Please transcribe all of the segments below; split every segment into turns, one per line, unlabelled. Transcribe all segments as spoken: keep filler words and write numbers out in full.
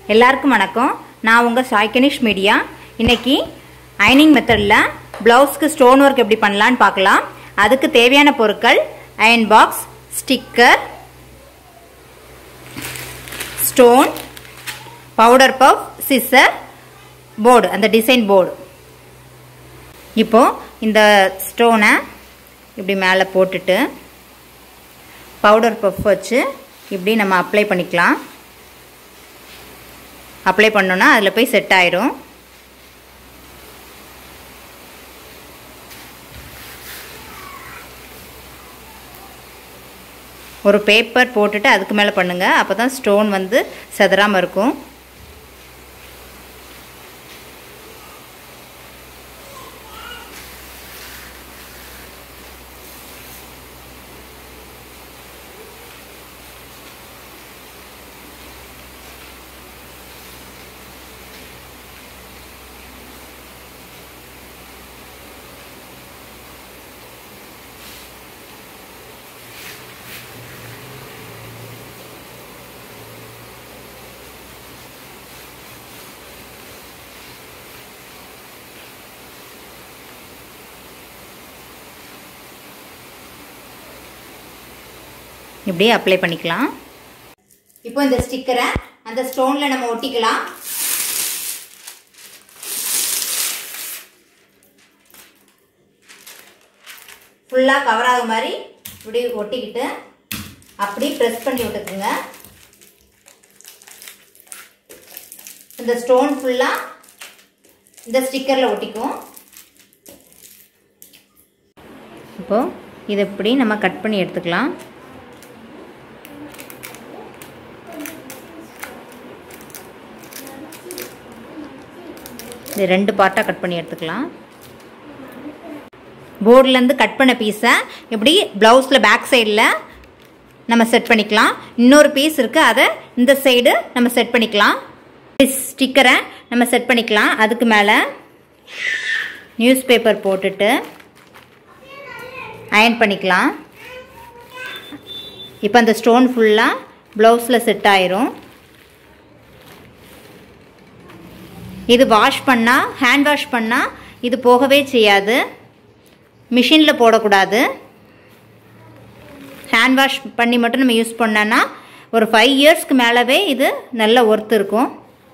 எல்லாருக்கும் வணக்கம். நான் உங்க சாய்கனிஷ் மீடியா. இன்னைக்கு அயனிங் மெத்தட்ல பிளவுஸ்க்கு ஸ்டோன் ஒர்க் எப்படி பண்ணலாம்னு பார்க்கலாம். அதுக்கு தேவையான பொருட்கள் iron box, sticker, stone, powder puff, scissor, board, அந்த டிசைன் போர்டு. இப்போ இந்த ஸ்டோனை இப்படி மேலே போட்டுட்டு பவுடர் பஃப் வச்சு இப்படி நம்ம அப்ளை பண்ணிக்கலாம். அப்ளை பண்ணோன்னா அதில் போய் செட் ஆயிரும். ஒரு பேப்பர் போட்டுட்டு அதுக்கு மேலே பண்ணுங்க. அப்போ தான் ஸ்டோன் வந்து செதறாமல் இருக்கும். இப்படி அப்ளை பண்ணிக்கலாம். இப்போ இந்த ஸ்டிக்கரை அந்த ஸ்டோன்ல நம்ம ஒட்டிக்கலாம். ஃபுல்லா கவர் ஆகுற மாதிரி இப்படி ஒட்டிக்கிட்டு அப்படி பிரஸ் பண்ணி விட்டுக்குங்க. இந்த ஸ்டோன் ஃபுல்லா இந்த ஸ்டிக்கர்ல ஒட்டிக்கும். இப்போ இதை இப்படி நம்ம கட் பண்ணி எடுத்துக்கலாம். இது ரெண்டு பார்ட்டாக கட் பண்ணி எடுத்துக்கலாம். போர்ட்லேருந்து கட் பண்ண பீஸை இப்படி ப்ளவுஸில் பேக் சைடில் நம்ம செட் பண்ணிக்கலாம். இன்னொரு பீஸ் இருக்குது, அதை இந்த சைடு நம்ம செட் பண்ணிக்கலாம். ஸ்டிக்கரை நம்ம செட் பண்ணிக்கலாம். அதுக்கு மேலே நியூஸ் பேப்பர் போட்டுட்டு அயன் பண்ணிக்கலாம். இப்போ அந்த ஸ்டோன் ஃபுல்லாக ப்ளவுஸில் செட் ஆயிரும். இது வாஷ் பண்ணால், ஹேண்ட் வாஷ் பண்ணால் இது போகவே செய்யாது. மிஷினில் போடக்கூடாது. ஹேண்ட் வாஷ் பண்ணி மட்டும் நம்ம யூஸ் பண்ணோன்னா ஒரு ஃபைவ் இயர்ஸ்க்கு மேலவே இது நல்ல ஒர்த் இருக்கும்.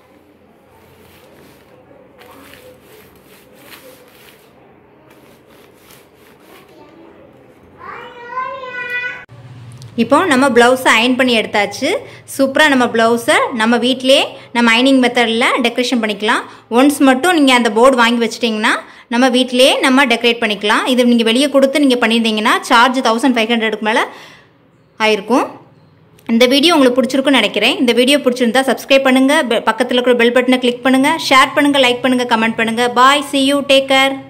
இப்போ நம்ம ப்ளவுஸை அயன் பண்ணி எடுத்தாச்சு. சூப்பராக நம்ம ப்ளவுஸை நம்ம வீட்டிலே நம்ம அயனிங் மெத்தடில் டெக்கரேஷன் பண்ணிக்கலாம். ஒன்ஸ் மட்டும் நீங்கள் அந்த போர்டு வாங்கி வச்சிட்டிங்கன்னா நம்ம வீட்டிலே நம்ம டெக்கரேட் பண்ணிக்கலாம். இது நீங்கள் வெளியே கொடுத்து நீங்கள் பண்ணியிருந்தீங்கன்னா சார்ஜ் தௌசண்ட் ஃபைவ் ஹண்ட்ரடுக்கு மேலே ஆயிருக்கும். இந்த வீடியோ உங்களுக்கு பிடிச்சிருக்குன்னு நினைக்கிறேன். இந்த வீடியோ பிடிச்சிருந்தா சப்ஸ்கிரைப் பண்ணுங்கள், பக்கத்தில் இருக்கிற பெல் பட்டனை கிளிக் பண்ணுங்கள், ஷேர் பண்ணுங்கள், லைக் பண்ணுங்கள், கமெண்ட் பண்ணுங்கள். பாய், see you, take care.